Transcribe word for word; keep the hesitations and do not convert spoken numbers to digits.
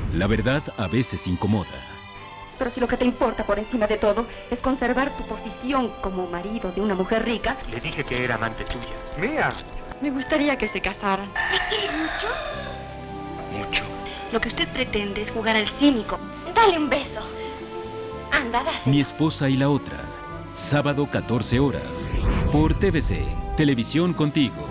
La verdad a veces incomoda. Pero si lo que te importa por encima de todo es conservar tu posición como marido de una mujer rica... Le dije que era amante tuya. Mía. Me gustaría que se casaran. ¿Me quiere mucho? Mucho. Lo que usted pretende es jugar al cínico. Dale un beso. Anda, dáselo. Mi esposa y la otra. Sábado catorce horas. Por T V C. Televisión Contigo.